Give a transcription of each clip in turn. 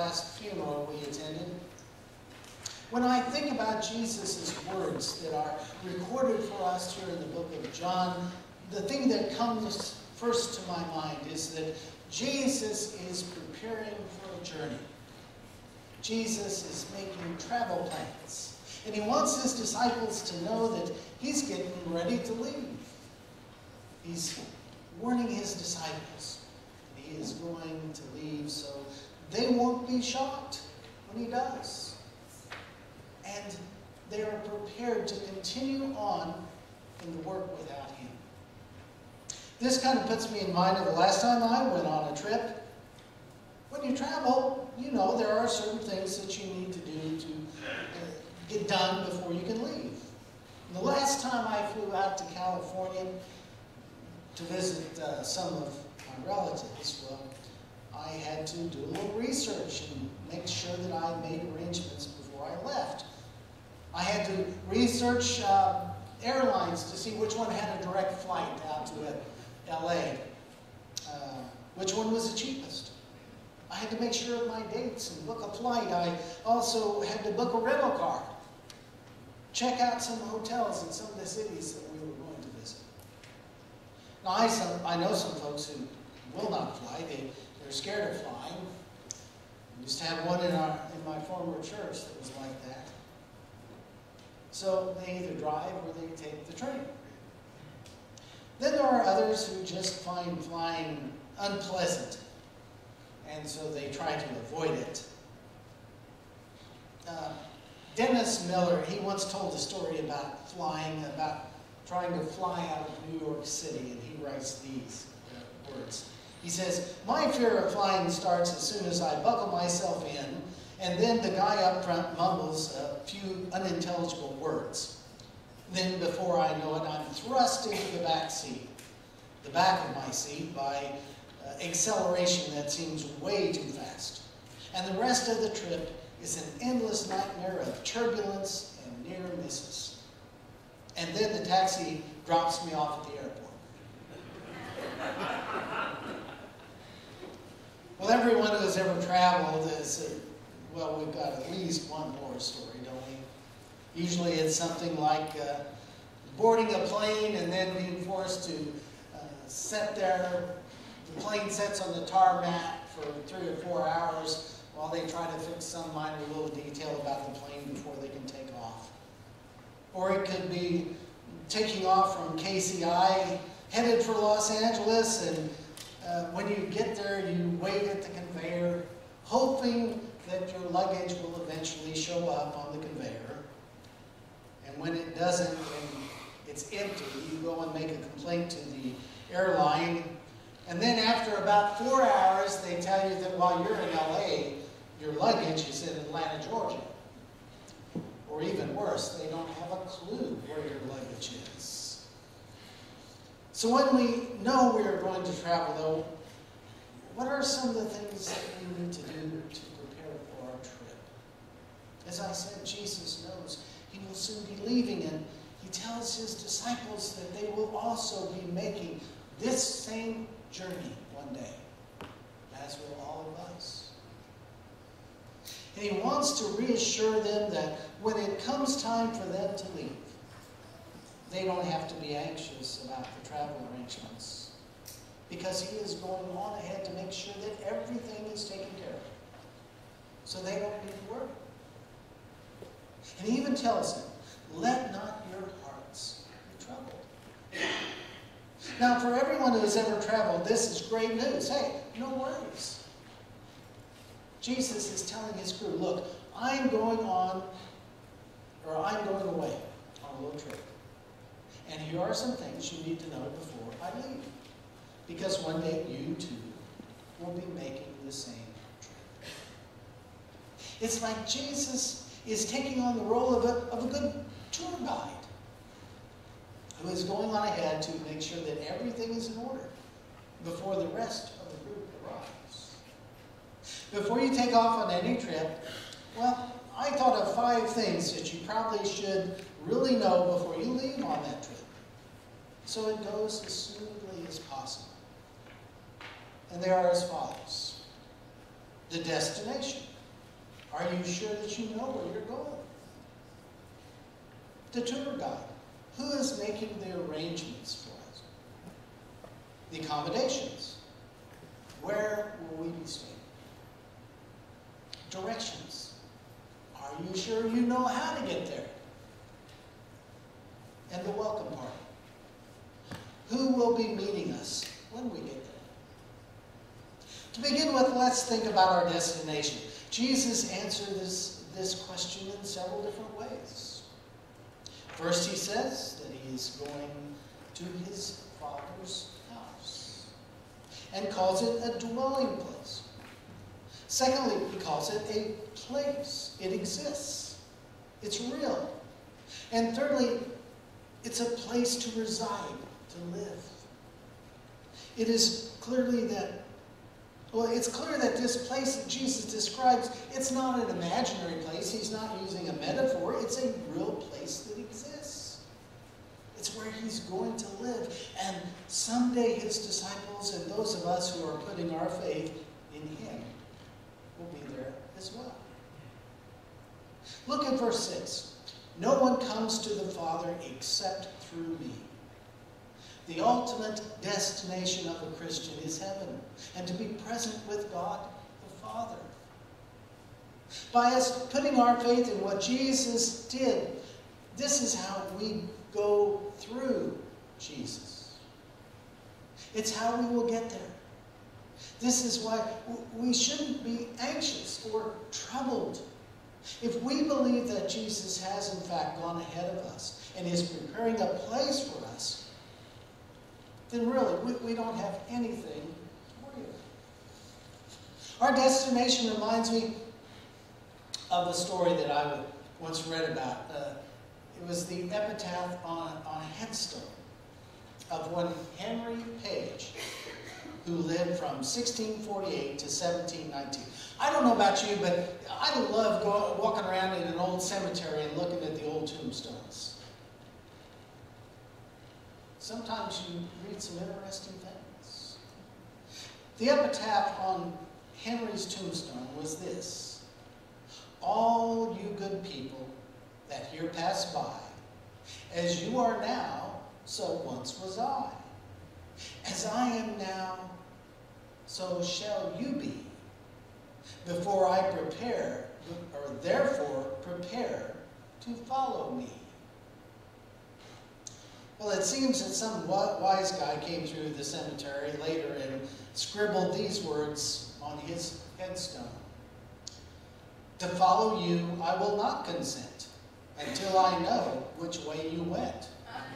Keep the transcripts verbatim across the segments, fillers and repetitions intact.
last funeral we attended. When I think about Jesus' words that are recorded for us here in the book of John, the thing that comes first to my mind is that Jesus is preparing for a journey. Jesus is making travel plans. And he wants his disciples to know that he's getting ready to leave. He's warning his disciples that he is going to leave so they won't be shocked when he does. And they are prepared to continue on in the work without him. This kind of puts me in mind of the last time I went on a trip. When you travel, you know there are certain things that you need to do to uh, get done before you can leave. And the last time I flew out to California to visit uh, some of my relatives, well, I had to do a little research and make sure that I made arrangements before I left. I had to research uh, airlines to see which one had a direct flight out to L A, uh, which one was the cheapest. I had to make sure of my dates and book a flight. I also had to book a rental car, check out some hotels in some of the cities that we were going to visit. Now, I, some, I know some folks who will not fly. They, they're scared of flying. We used to have one in, our, in my former church that was like that. So they either drive or they take the train. Then there are others who just find flying unpleasant, and so they try to avoid it. Uh, Dennis Miller, he once told a story about flying, about trying to fly out of New York City, and he writes these uh, words. He says, "My fear of flying starts as soon as I buckle myself in, and then the guy up front mumbles a few unintelligible words. Then before I know it, I'm thrust into the back seat, the back of my seat, by uh, acceleration that seems way too fast. And the rest of the trip is an endless nightmare of turbulence and near misses. And then the taxi drops me off at the airport." Well, everyone who has ever traveled is, uh, well, we've got at least one horror story, don't we? Usually it's something like uh, boarding a plane and then being forced to uh, sit there. The plane sits on the tarmac for three or four hours while they try to fix some minor little detail about the plane before they can take off. Or it could be taking off from K C I, headed for Los Angeles, and uh, when you get there, you wait at the conveyor, hoping that your luggage will eventually show up on the conveyor. And when it doesn't, and it's empty, you go and make a complaint to the airline. And then after about four hours, they tell you that while you're in L A, your luggage is in Atlanta, Georgia. Or even worse, they don't have a clue where your luggage is. So when we know we are going to travel, though, what are some of the things that we need to do to prepare for our trip? As I said, Jesus knows he will soon be leaving, and he tells his disciples that they will also be making this same journey one day, as will all of us. And he wants to reassure them that when it comes time for them to leave, they don't have to be anxious about the travel arrangements, because he is going on ahead to make sure that everything is taken care of, so they don't need to worry. And he even tells them, "Let not your hearts be troubled." Now, for everyone who has ever traveled, this is great news. Hey, no worries. Jesus is telling his crew, look, I'm going on, or I'm going away on a little trip. And here are some things you need to know before I leave. Because one day you too will be making the same trip. It's like Jesus is taking on the role of a, of a good tour guide who is going on ahead to make sure that everything is in order before the rest of the group arrives. Before you take off on any trip, well, I thought of five things that you probably should really know before you leave on that trip, so it goes as smoothly as possible. And they are as follows. The destination. Are you sure that you know where you're going? The tour guide. Who is making the arrangements for us? The accommodations. Where will we be staying? Directions. Are you sure you know how to get there? And the welcome party. Who will be meeting us when we get there? To begin with, let's think about our destination. Jesus answered this, this question in several different ways. First, he says that he is going to his Father's house and calls it a dwelling place. Secondly, he calls it a place. It exists. It's real. And thirdly, it's a place to reside, to live. It is clearly that, well, it's clear that this place that Jesus describes, it's not an imaginary place. He's not using a metaphor. It's a real place that exists. It's where he's going to live. And someday his disciples and those of us who are putting our faith in him will be there as well. Look at verse six. No one comes to the Father except through me. The ultimate destination of a Christian is heaven, and to be present with God the Father. By us putting our faith in what Jesus did, this is how we go through Jesus. It's how we will get there. This is why we shouldn't be anxious or troubled. If we believe that Jesus has in fact gone ahead of us and is preparing a place for us, then really we, we don't have anything to worry about. Our destination reminds me of a story that I once read about. Uh, it was the epitaph on, on a headstone of one Henry Page, who lived from sixteen forty-eight to seventeen nineteen. I don't know about you, but I love going, walking around in an old cemetery and looking at the old tombstones. Sometimes you read some interesting things. The epitaph on Henry's tombstone was this: all you good people that here pass by, as you are now, so once was I. As I am now, so shall you be. Before I prepare, or therefore prepare to follow me. Well, it seems that some wise guy came through the cemetery later and scribbled these words on his headstone. To follow you I will not consent until I know which way you went.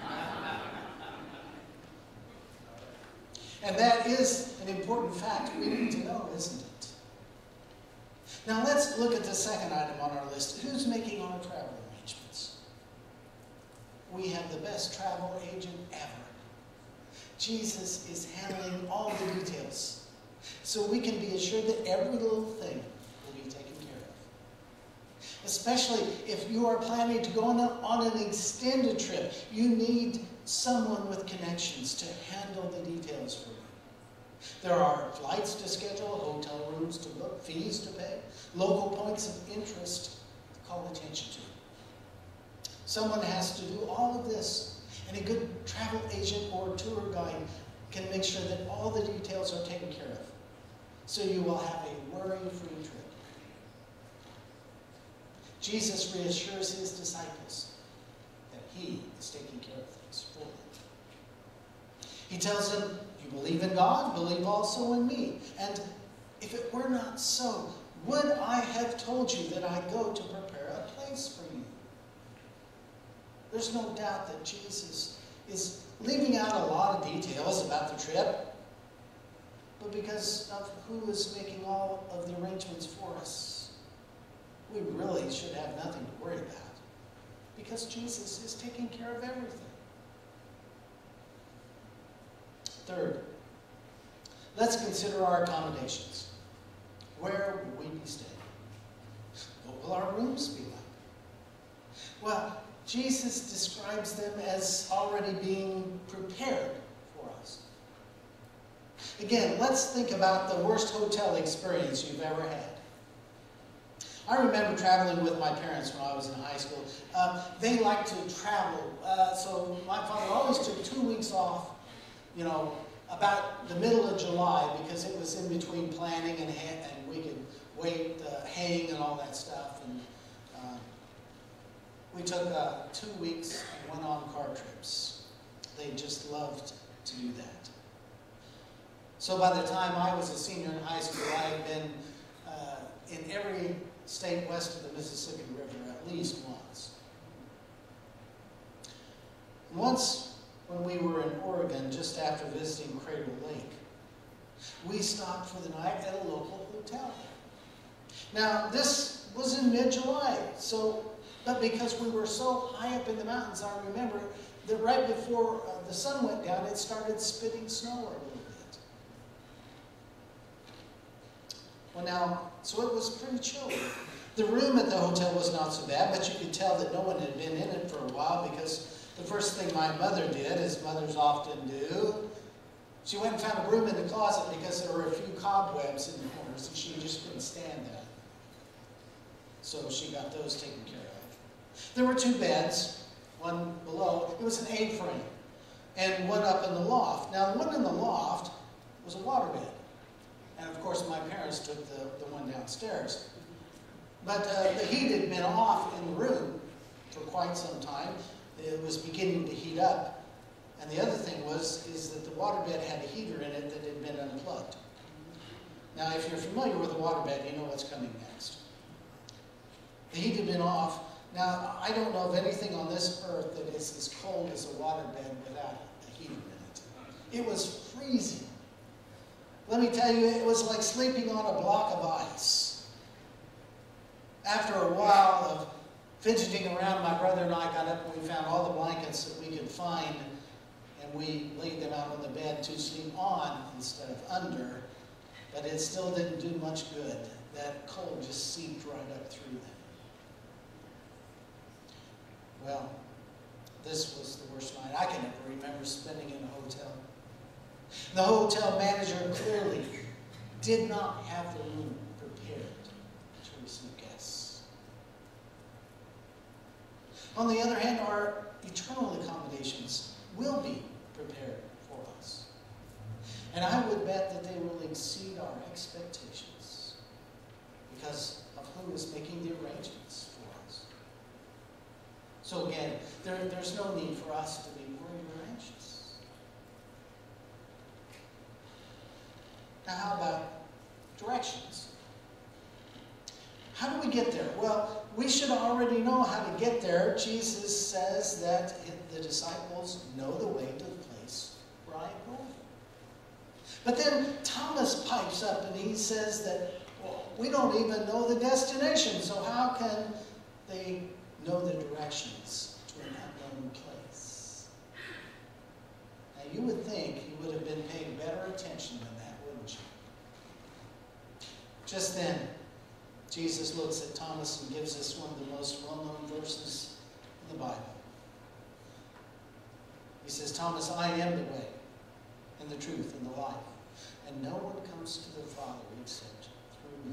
And that is an important fact we need to know, isn't it? Now let's look at the second item on our list. Who's making our travel arrangements? We have the best travel agent ever. Jesus is handling all the details, so we can be assured that every little thing will be taken care of. Especially if you are planning to go on, a, on an extended trip, you need someone with connections to handle the details for you. There are flights to schedule, hotel rooms to book, fees to pay, local points of interest to call attention to. Someone has to do all of this, and a good travel agent or tour guide can make sure that all the details are taken care of, so you will have a worry-free trip. Jesus reassures his disciples that he is taking care of things for them. He tells them, you believe in God, believe also in me. And if it were not so, would I have told you that I go to prepare a place for you? There's no doubt that Jesus is leaving out a lot of details about the trip, but because of who is making all of the arrangements for us, we really should have nothing to worry about, because Jesus is taking care of everything. Third, let's consider our accommodations. Where will we be staying? What will our rooms be like? Well, Jesus describes them as already being prepared for us. Again, let's think about the worst hotel experience you've ever had. I remember traveling with my parents when I was in high school. Um, they liked to travel, uh, so my father always took two weeks off, you know, about the middle of July, because it was in between planning and, ha- and we could wait, uh, haying and all that stuff. And uh, we took uh, two weeks and went on car trips. They just loved to do that. So by the time I was a senior in high school, I had been uh, in every state west of the Mississippi River at least once. Once, when we were in Oregon, just after visiting Crater Lake, we stopped for the night at a local hotel. Now, this was in mid-July, so, but because we were so high up in the mountains, I remember that right before uh, the sun went down, it started spitting snow a little bit. Well, now, so it was pretty chilly. The room at the hotel was not so bad, but you could tell that no one had been in it for a while, because the first thing my mother did, as mothers often do, she went and found a broom in the closet because there were a few cobwebs in the corners and she just couldn't stand that. So she got those taken care of. There were two beds, one below. It was an A-frame, and one up in the loft. Now, the one in the loft was a waterbed. And of course, my parents took the, the one downstairs. But uh, the heat had been off in the room for quite some time. It was beginning to heat up. And the other thing was, is that the waterbed had a heater in it that had been unplugged. Now, if you're familiar with a waterbed, you know what's coming next. The heat had been off. Now, I don't know of anything on this earth that is as cold as a waterbed without a heater in it. It was freezing. Let me tell you, it was like sleeping on a block of ice. After a while of fidgeting around, my brother and I got up and we found all the blankets that we could find, and we laid them out on the bed to sleep on instead of under, but it still didn't do much good. That cold just seeped right up through them. Well, this was the worst night I can ever remember spending in a hotel. The hotel manager clearly did not have the room prepared to receive guests. On the other hand, our eternal accommodations will be prepared for us. And I would bet that they will exceed our expectations because of who is making the arrangements for us. So again, there, there's no need for us to be worried or anxious. Now, how about directions? How do we get there? Well, we should already know how to get there. Jesus says that the disciples know the way to the place where I am going. But then Thomas pipes up and he says that, well, we don't even know the destination, so how can they know the directions to an unknown place? Now, you would think he would have been paying better attention than that, wouldn't you? Just then, Jesus looks at Thomas and gives us one of the most well-known verses in the Bible. He says, Thomas, I am the way, and the truth, and the life, and no one comes to the Father except through me.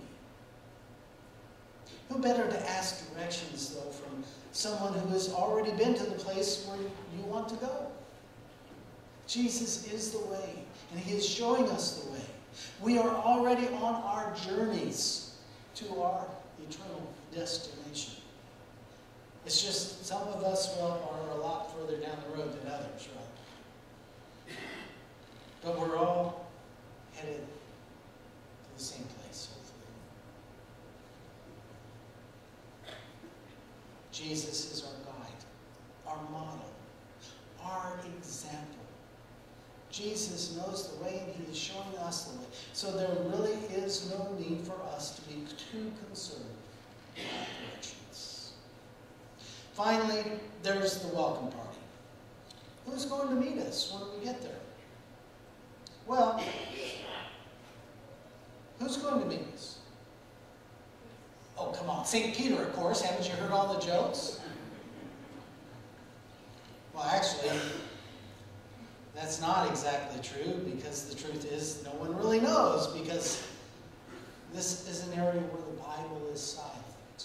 Who better to ask directions, though, from someone who has already been to the place where you want to go? Jesus is the way, and he is showing us the way. We are already on our journeys to our eternal destination. It's just some of us, well, are a lot further down the road than others, right? But we're all headed to the same place, hopefully. Jesus is our guide, our model, our example. Jesus knows the way, and he is showing us the way. So there really is no need for us to be too concerned about directions. Finally, there's the welcome party. Who's going to meet us when we get there? Well, who's going to meet us? Oh, come on. Saint Peter, of course. Haven't you heard all the jokes? Well, actually, that's not exactly true, because the truth is no one really knows, because this is an area where the Bible is silent.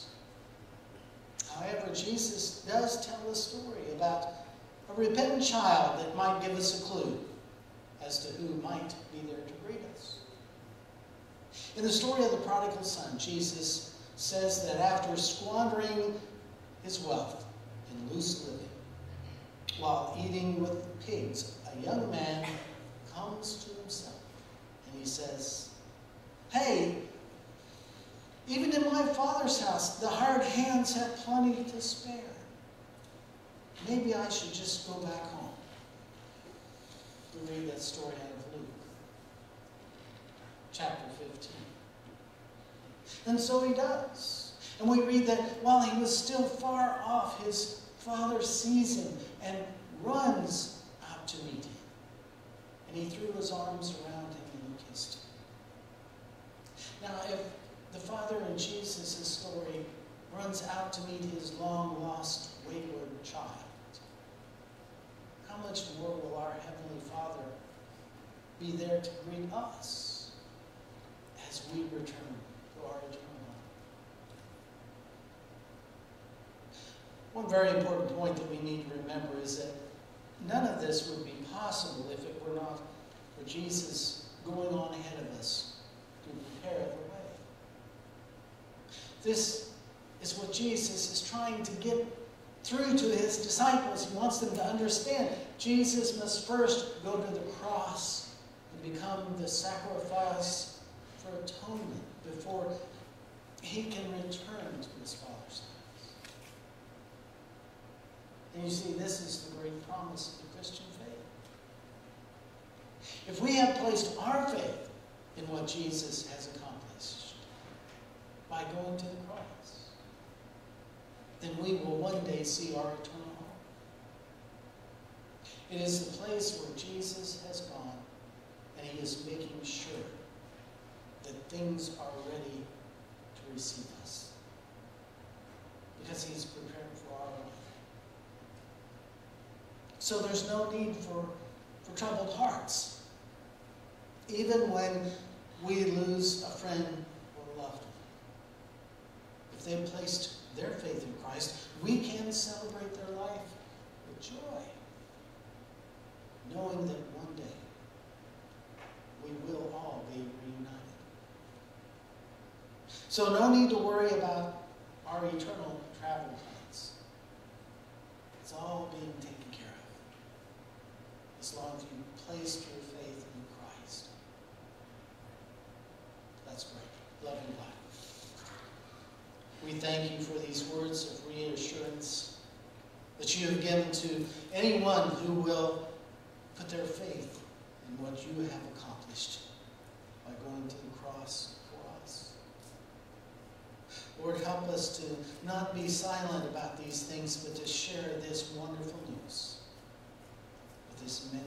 Jesus does tell a story about a repentant child that might give us a clue as to who might be there to greet us. In the story of the prodigal son, Jesus says that after squandering his wealth in loose living, while eating with pigs, a young man comes to himself and he says, "Hey, even in my father's house, the hired hands have plenty to spare. Maybe I should just go back home." We read that story out of Luke, chapter fifteen. And so he does. And we read that while he was still far off, his father sees him and runs out to meet him. And he threw his arms around him and kissed him. Now, if the father in Jesus' story runs out to meet his long-lost, wayward child, how much more will our Heavenly Father be there to greet us as we return to our eternal home? One very important point that we need to remember is that none of this would be possible if it were not for Jesus going on ahead of us to prepare the way. This is what Jesus is trying to get through to his disciples. He wants them to understand Jesus must first go to the cross and become the sacrifice for atonement before he can return to his Father's house. And you see, this is the great promise of the Christian faith. If we have placed our faith in what Jesus has accomplished by going to the cross, then we will one day see our eternal home. It is the place where Jesus has gone, and he is making sure that things are ready to receive us, because he's prepared for our life. So there's no need for, for troubled hearts, even when we lose a friend or a loved one. If they've placed their faith in Christ, we can celebrate their life with joy, knowing that one day we will all be reunited. So no need to worry about our eternal travel plans. It's all being taken care of, as long as you place your faith in Christ. Let's pray. Loving God, we thank you for these words of reassurance that you have given to anyone who will put their faith in what you have accomplished by going to the cross for us. Lord, help us to not be silent about these things, but to share this wonderful news with this man